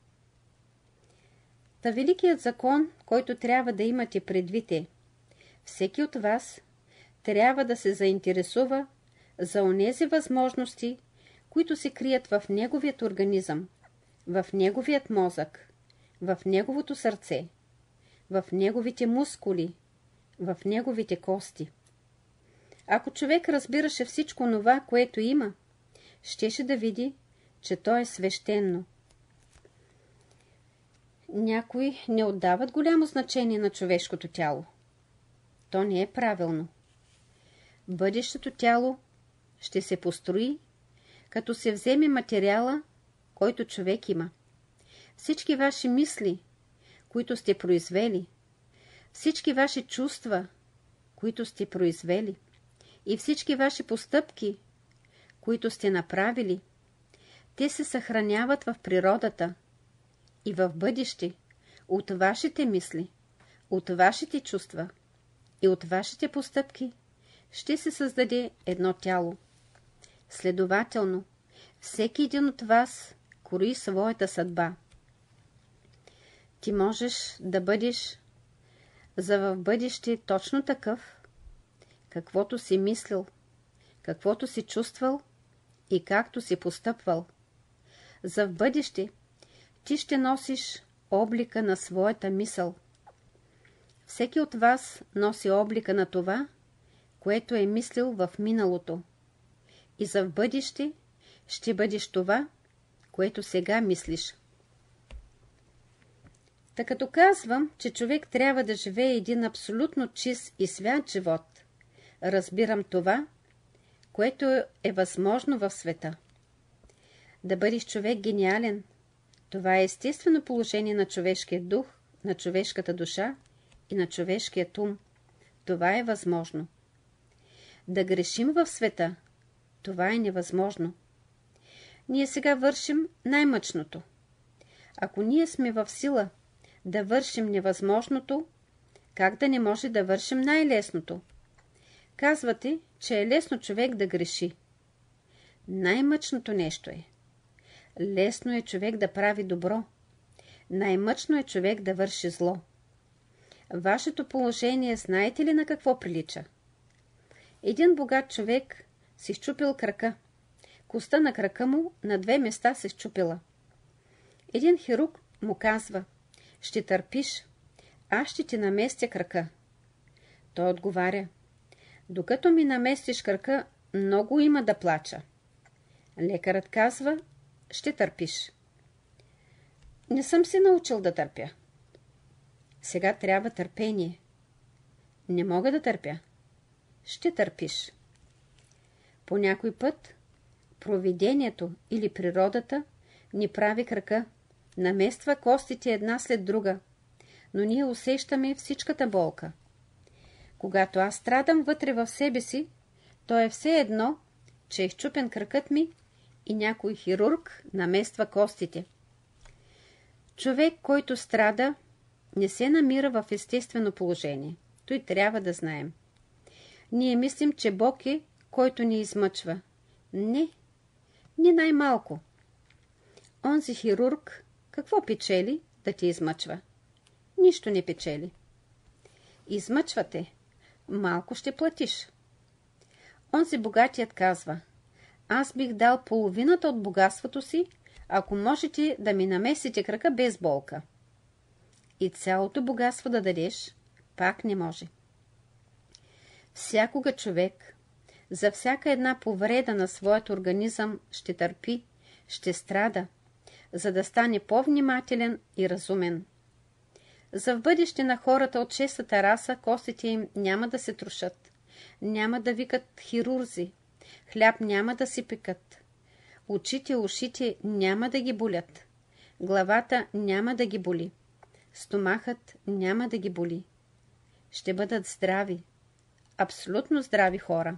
Та великият закон, който трябва да имате предвид е, всеки от вас трябва да се заинтересува за онези възможности, които се крият в неговият организъм, в неговият мозък, в неговото сърце, в неговите мускули, в неговите кости. Ако човек разбираше всичко това, което има, щеше да види, че то е свещено. Някои не отдават голямо значение на човешкото тяло. То не е правилно. Бъдещето тяло ще се построи, като се вземе материала, който човек има. Всички ваши мисли, които сте произвели, всички ваши чувства, които сте произвели, и всички ваши постъпки, които сте направили, те се съхраняват в природата и в бъдеще, от вашите мисли, от вашите чувства и от вашите постъпки ще се създаде едно тяло. Следователно, всеки един от вас крои своята съдба. Ти можеш да бъдеш за в бъдеще точно такъв, каквото си мислил, каквото си чувствал и както си постъпвал. За в бъдеще ти ще носиш облика на своята мисъл. Всеки от вас носи облика на това, което е мислил в миналото. И за в бъдеще ще бъдеш това, което сега мислиш. Та като казвам, че човек трябва да живее един абсолютно чист и свят живот, разбирам това, което е възможно в света. Да бъдеш човек гениален, това е естествено положение на човешкия дух, на човешката душа и на човешкият ум. Това е възможно. Да грешим в света, това е невъзможно. Ние сега вършим най-мъчното. Ако ние сме в сила да вършим невъзможното, как да не може да вършим най-лесното? Казвате, че е лесно човек да греши. Най-мъчното нещо е. Лесно е човек да прави добро. Най-мъчно е човек да върши зло. Вашето положение знаете ли на какво прилича? Един богат човек си счупил крака. Костта на крака му на 2 места се счупила. Един хирург му казва: ще търпиш, аз ще ти наместя крака. Той отговаря: докато ми наместиш крака, много има да плача. Лекарът казва: ще търпиш. Не съм се научил да търпя. Сега трябва търпение. Не мога да търпя. Ще търпиш. По някой път провидението или природата ни прави крака, намества костите една след друга, но ние усещаме всичката болка. Когато аз страдам вътре в себе си, то е все едно, че е счупен кракът ми и някой хирург намества костите. Човек, който страда, не се намира в естествено положение. Той трябва да знаем. Ние мислим, че Бог е, който ни измъчва. Не, не най-малко. Онзи хирург какво печели да ти измъчва? Нищо не печели. Измъчвате, малко ще платиш. Онзи богатият казва: аз бих дал половината от богатството си, ако можете да ми намесите крака без болка. И цялото богатство да дадеш, пак не може. Всякога човек за всяка една повреда на своят организъм ще търпи, ще страда, за да стане по-внимателен и разумен. За в бъдеще на хората от 6-та раса костите им няма да се трошат, няма да викат хирурзи, хляб няма да си пекат, очите, ушите няма да ги болят, главата няма да ги боли, стомахът няма да ги боли. Ще бъдат здрави, абсолютно здрави хора.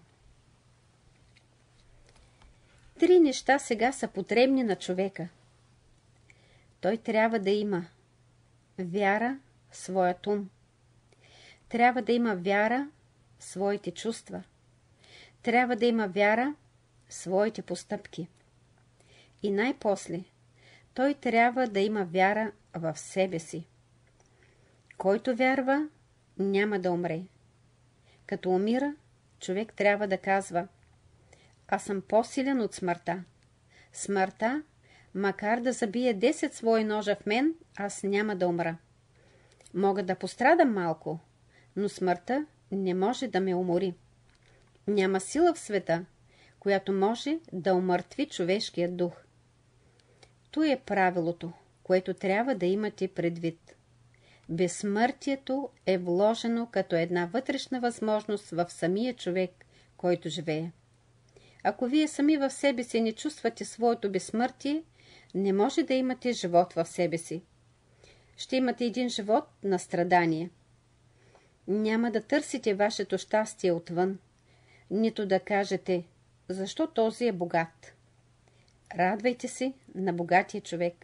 3 неща сега са потребни на човека. Той трябва да има вяра в своят ум. Трябва да има вяра в своите чувства. Трябва да има вяра в своите постъпки. И най-после, той трябва да има вяра в себе си. Който вярва, няма да умре. Като умира, човек трябва да казва: аз съм по-силен от смъртта. Смъртта, макар да забие 10 свои ножа в мен, аз няма да умра. Мога да пострадам малко, но смъртта не може да ме умори. Няма сила в света, която може да умъртви човешкия дух. То е правилото, което трябва да имате предвид. Безсмъртието е вложено като една вътрешна възможност в самия човек, който живее. Ако вие сами в себе си не чувствате своето безсмъртие, не може да имате живот в себе си. Ще имате един живот на страдание. Няма да търсите вашето щастие отвън, нито да кажете: защо този е богат. Радвайте се на богатия човек.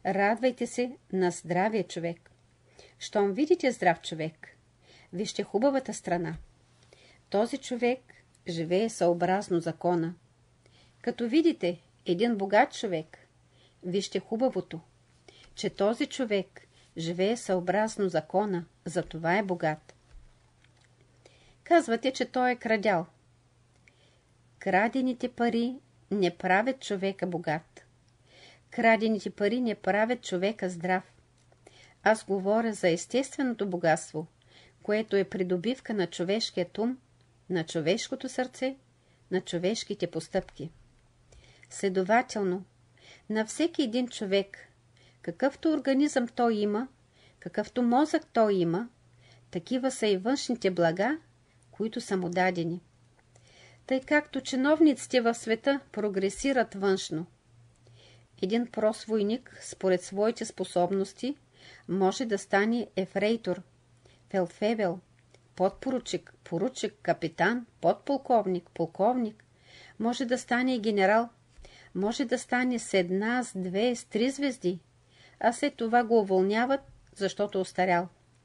Радвайте се на здравия човек. Щом видите здрав човек, вижте хубавата страна. Този човек живее съобразно закона. Като видите един богат човек, вижте хубавото, че този човек живее съобразно закона, затова е богат. Казвате, че той е крадял. Крадените пари не правят човека богат. Крадените пари не правят човека здрав. Аз говоря за естественото богатство, което е придобивка на човешкият ум, на човешкото сърце, на човешките постъпки. Следователно, на всеки един човек, какъвто организъм той има, какъвто мозък той има, такива са и външните блага, които са му дадени. Тъй както чиновниците в света прогресират външно. Един прост войник, според своите способности, може да стане ефрейтор, фелдфебел, подпоручик, поручик, капитан, подполковник, полковник. Може да стане и генерал. Може да стане с една, с две, с 3 звезди, а след това го уволняват, защото остарял.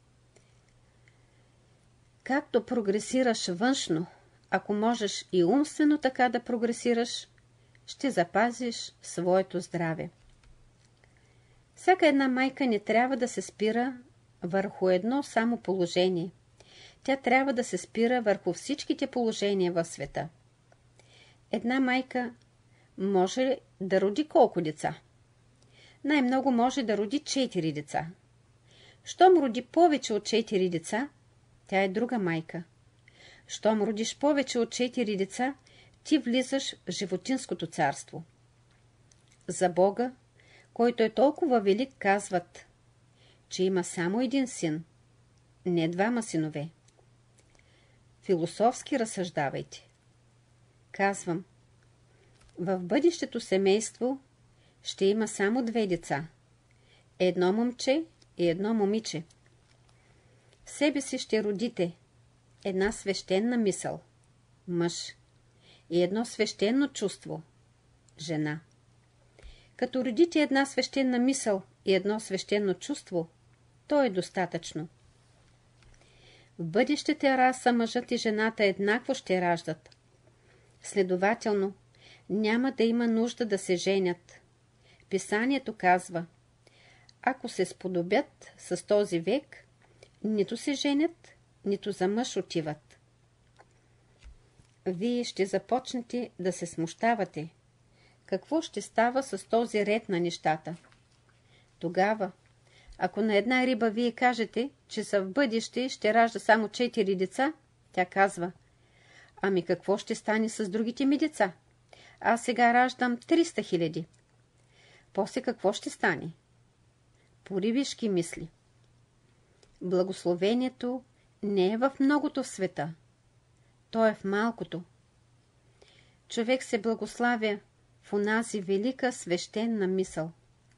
Както прогресираш външно, ако можеш и умствено така да прогресираш, ще запазиш своето здраве. Всяка една майка не трябва да се спира върху едно само положение. Тя трябва да се спира върху всичките положения в света. Една майка може да роди колко деца? Най-много може да роди 4 деца. Щом роди повече от 4 деца, тя е друга майка. Щом родиш повече от 4 деца, ти влизаш в животинското царство. За Бога, който е толкова велик, казват, че има само един син, не 2 синове. Философски разсъждавайте. Казвам, в бъдещето семейство ще има само 2 деца. Едно момче и едно момиче. В себе си ще родите една свещена мисъл, мъж, и едно свещено чувство, жена. Като родите една свещена мисъл и едно свещено чувство, то е достатъчно. В бъдещата раса мъжът и жената еднакво ще раждат. Следователно, няма да има нужда да се женят. Писанието казва, ако се сподобят с този век, нито се женят, нито за мъж отиват. Вие ще започнете да се смущавате. Какво ще става с този ред на нещата? Тогава, ако на една риба вие кажете, че са в бъдеще ще ражда само 4 деца, тя казва, ами какво ще стане с другите ми деца? Аз сега раждам 300 000. После какво ще стане? По рибишки мисли. Благословението не е в многото в света. То е в малкото. Човек се благославя в онази велика свещена мисъл.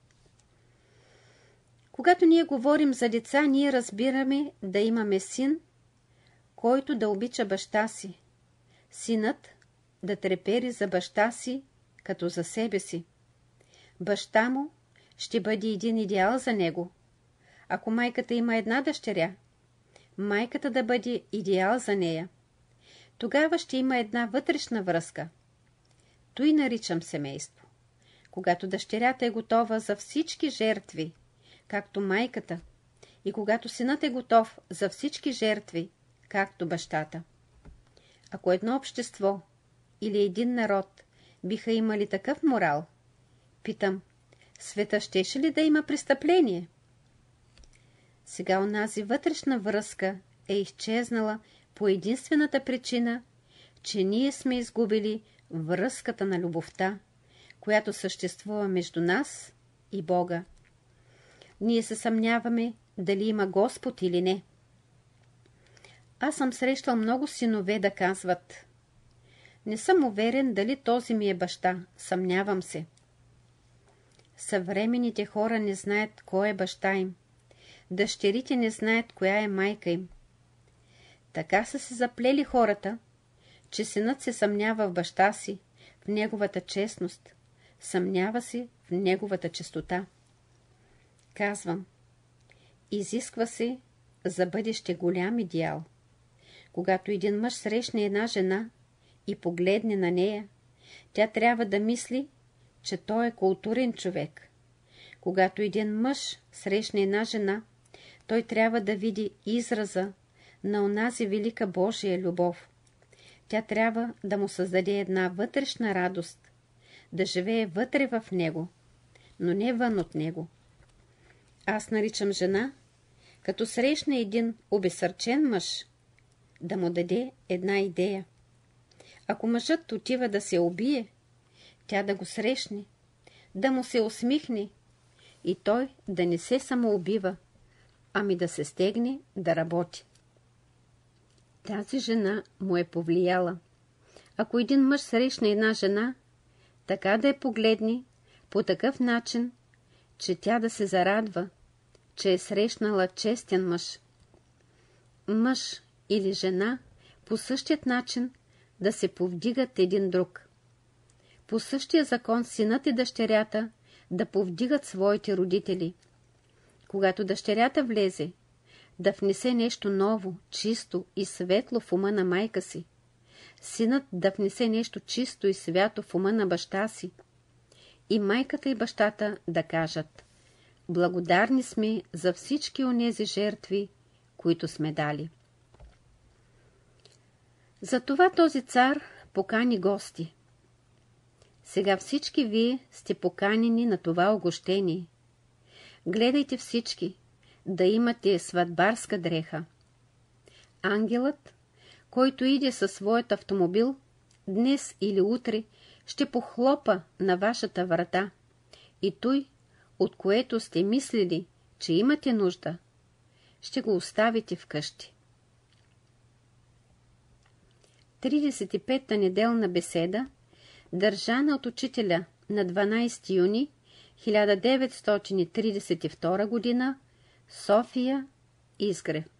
Когато ние говорим за деца, ние разбираме да имаме син, който да обича баща си. Синът да трепери за баща си, като за себе си. Баща му ще бъде един идеал за него. Ако майката има една дъщеря, майката да бъде идеал за нея. Тогава ще има една вътрешна връзка. Той наричам семейство. Когато дъщерята е готова за всички жертви, както майката, и когато синът е готов за всички жертви, както бащата. Ако едно общество или един народ биха имали такъв морал, питам, света щеше ли да има престъпление? Сега онази вътрешна връзка е изчезнала по единствената причина, че ние сме изгубили връзката на любовта, която съществува между нас и Бога. Ние се съмняваме дали има Господ или не. Аз съм срещал много синове да казват, не съм уверен дали този ми е баща, съмнявам се. Съвременните хора не знаят кой е баща им. Дъщерите не знаят коя е майка им. Така са се заплели хората, че синът се съмнява в баща си, в неговата честност, съмнява се в неговата чистота. Казвам, изисква се за бъдеще голям идеал. Когато един мъж срещне една жена и погледне на нея, тя трябва да мисли, че той е културен човек. Когато един мъж срещне една жена, той трябва да види израза на онази велика Божия любов. Тя трябва да му създаде една вътрешна радост, да живее вътре в него, но не вън от него. Аз наричам жена, като срещне един обезсърчен мъж, да му даде една идея. Ако мъжът отива да се убие, тя да го срещне, да му се усмихне и той да не се самоубива, ами да се стегне да работи. Тази жена му е повлияла. Ако един мъж срещне една жена, така да я погледне по такъв начин, че тя да се зарадва, че е срещнала честен мъж. Мъж или жена по същият начин да се повдигат един друг. По същия закон синът и дъщерята да повдигат своите родители. Когато дъщерята влезе, да внесе нещо ново, чисто и светло в ума на майка си, синът да внесе нещо чисто и свято в ума на баща си, и майката и бащата да кажат: благодарни сме за всички онези жертви, които сме дали. Затова този цар покани гости. Сега всички вие сте поканени на това угощение. Гледайте всички, да имате сватбарска дреха. Ангелът, който иде със своят автомобил, днес или утре ще похлопа на вашата врата и той, от което сте мислили, че имате нужда, ще го оставите вкъщи. 35-та неделна беседа, държана от учителя на 12 юни 1932 г. София, Изгрев.